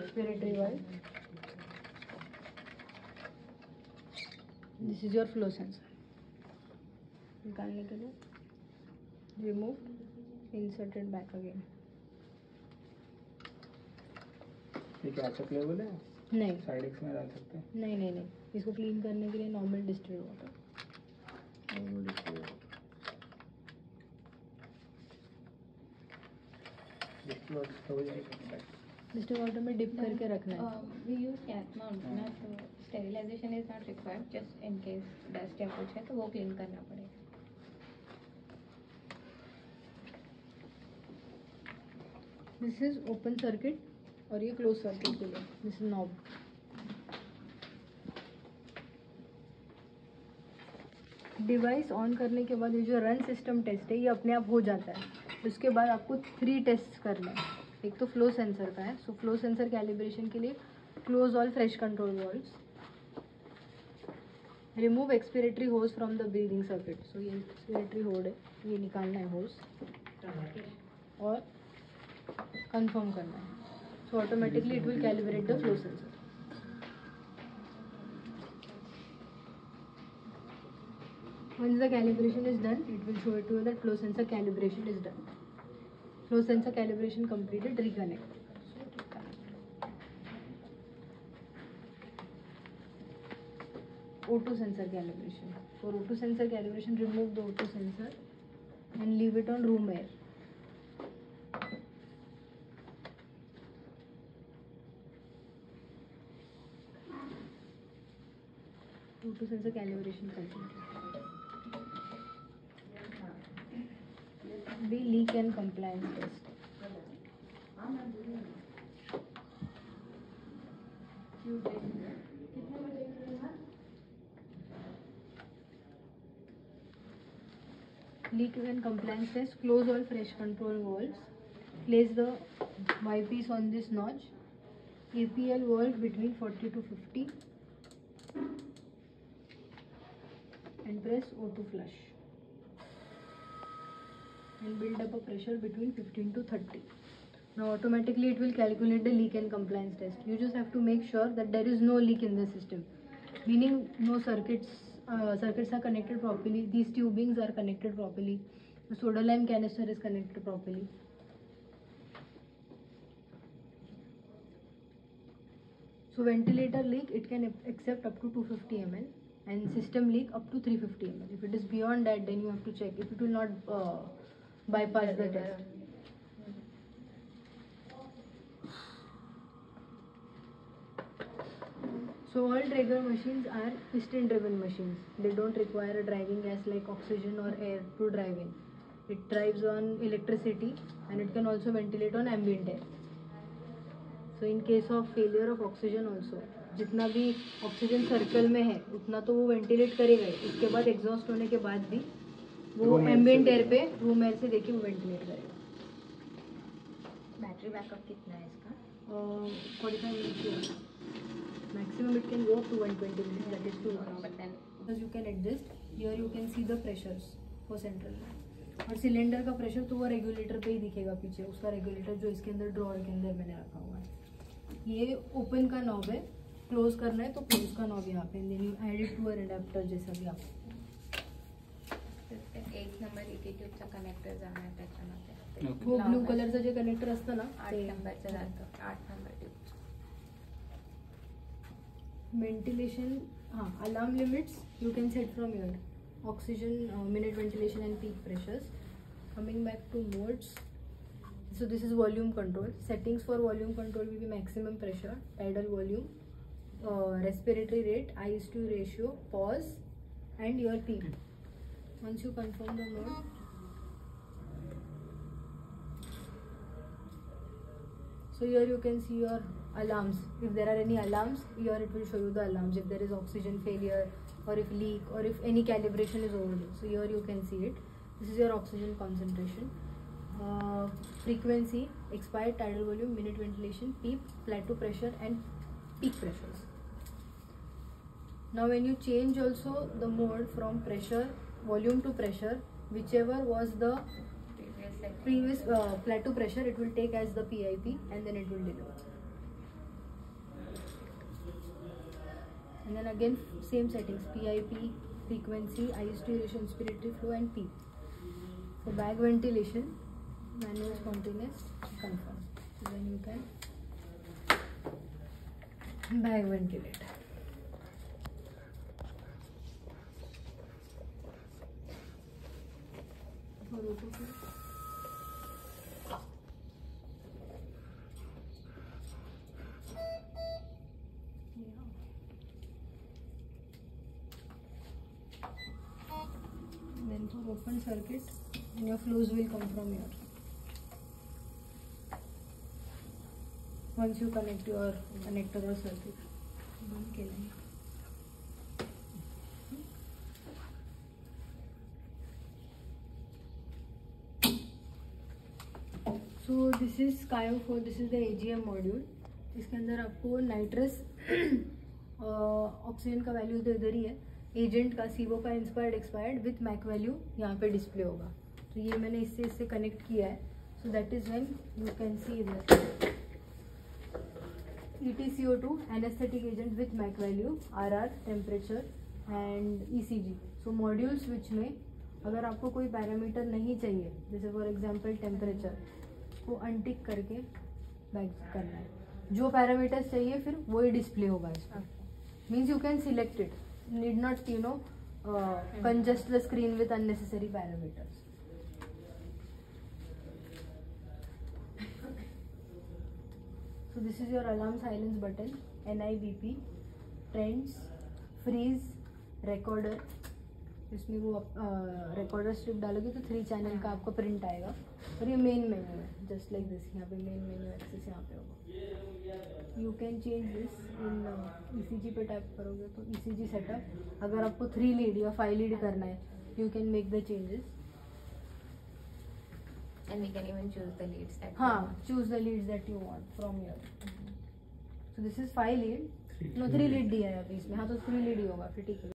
expiratory valve. This is your flow sensor. निकालने के लिए remove, inserted back again. ये क्या अच्छा लेवल है? नहीं, साइड एक्स में डाल सकते हैं? नहीं, इसको क्लीन करने के लिए normal distilled water. Distilled water में डिप करके रखना है. वी यूज कैप माउंट ना, तो sterilisation is not required. Just in case dust या कुछ है तो वो क्लीन करना पड़ेगा. दिस इज ओपन सर्किट और ये क्लोज सर्किट के लिए. This is knob. Device on करने के बाद ये जो रन सिस्टम टेस्ट है ये अपने आप हो जाता है. उसके बाद आपको 3 टेस्ट करना है. एक तो फ्लो सेंसर का है. सो फ्लो सेंसर कैलिब्रेशन के लिए close all fresh control valves, remove expiratory hose from the breathing circuit. So ये एक्सपिरेटरी होड है, ये निकालना है होज और कंफर्म करना है. So automatically it will calibrate the flow sensor. Once the calibration is done, it will show it to you that flow sensor calibration is done. Flow sensor calibration completed. Reconnect. O2 sensor calibration. For O2 sensor calibration, remove the O2 sensor and leave it on room air. O2 sensor calibration completed. Be leak and compliance test. Leak and compliance test. Close all fresh control valves. Place the Y-piece on this notch. APL valve between 40 to 50 and press O2 flush. And build up a pressure between 15 to 30. Now automatically it will calculate the leak and compliance test. You just have to make sure that there is no leak in the system, meaning no circuits are connected properly, these tubings are connected properly, the soda lime canister is connected properly. So ventilator leak, it can accept up to 250 ml and system leak up to 350 ml. If it is beyond that, then you have to check if it will not bypass the test. So all Traeger machines are piston driven machines. They don't require a driving gas like oxygen or air to drive in. It drives on electricity and it can also ventilate on ambient air. So in case of failure of oxygen also, जितना भी oxygen circle में है उतना तो वो ventilate करेगा ही. उसके बाद एग्जॉस्ट होने के बाद भी वो एम्बिएंट एयर पे रूम एयर से देखिए वो वेंटिलेट करेगा. बैटरी बैकअप कितना है इसका? 45 minutes. Maximum it can go up to 120 minutes. That is too much. But then Because you can adjust. Here you can see the pressures for central. और cylinder का pressure तो वो regulator पे ही दिखेगा पीछे. उसका रेगुलेटर जो इसके अंदर ड्रॉअर के अंदर मैंने रखा हुआ है. ये ओपन का नॉब है. क्लोज करना है तो क्लोज का नॉब यहाँ पे. Then you add it to a adapter जैसा भी आप. 1 नंबर ET ट्यूबचा कनेक्टर जाणार त्याच्यामध्ये. वो ब्लू कलरचं जे कनेक्टर असतं ना 8 नंबरचं जातं. 8 number tube. Ventilation, alarm limits you can set from here. Oxygen, minute ventilation and peak pressures. Coming back to modes, so this is volume control. Settings for volume control will be maximum pressure, tidal volume, respiratory rate, I/2 ratio, pause and your peak. Once you confirm the mode, so here you can see your alarms. If there are any alarms, here it will show you the alarms. If there is oxygen failure or if leak or if any calibration is overdue, so here you can see it. This is your oxygen concentration, frequency, expired, tidal volume, minute ventilation, PEEP, plateau pressure and peak pressures. Now when you change also the mode from pressure, volume to pressure, whichever was the previous plateau pressure, it will take as the PIP and then it will deliver. and then again same settings, PIP, frequency, IST ratio, inspiratory flow, and P. For bag ventilation, manual, spontaneous, confirm. So then you can bag ventilate. For autofill, then for open circuit, your flows will come from here. Once you connect your connector or circuit. बंद केलं. So this is Kayo 4, this is the AGM module. इसके अंदर आपको nitrous oxygen का value तो इधर ही है, agent का सीवो का inspired expired with MAC value यहाँ पे डिस्प्ले होगा. तो ये मैंने इससे कनेक्ट किया है. So that is when you can see इधर EtCO2 anesthetic agent with MAC value, RR temperature and ECG. So module switch में अगर आपको कोई पैरामीटर नहीं चाहिए, जैसे फॉर एग्जांपल टेम्परेचर, को अनटिक करके बैक करना है. जो पैरामीटर्स चाहिए फिर वही डिस्प्ले होगा इसमें. Means you can select it, need not congest the screen with unnecessary parameters. So this is your alarm silence button, NIBP, trends, freeze, recorder. इसमें वो रिकॉर्डर स्ट्रिप डालोगे तो 3 चैनल का आपको प्रिंट आएगा. और ये मेन मेन्यू है, जस्ट लाइक दिस. यहाँ पे मेन मेन्यू एक्सेस यहाँ पे होगा. You can change this in ECG पे टैप करोगे तो ECG सेटअप. अगर आपको 3 लीड या 5 लीड करना है, you can make the changes. And we can even choose the leads that हाँ, choose the leads that you want from here. So this is 5 lead. No, 3 lead दिया है अभी इसमें. हाँ, तो 3 lead ही होगा फिर, ठीक है.